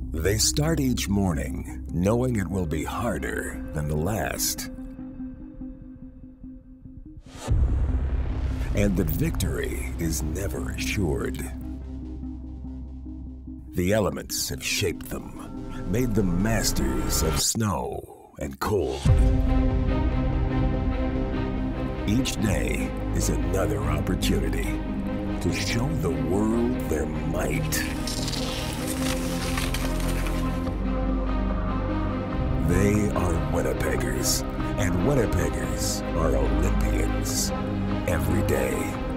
They start each morning knowing it will be harder than the last. And that victory is never assured. The elements have shaped them, made them masters of snow and cold. Each day is another opportunity to show the world their might. They are Winnipeggers, and Winnipeggers are Olympians every day.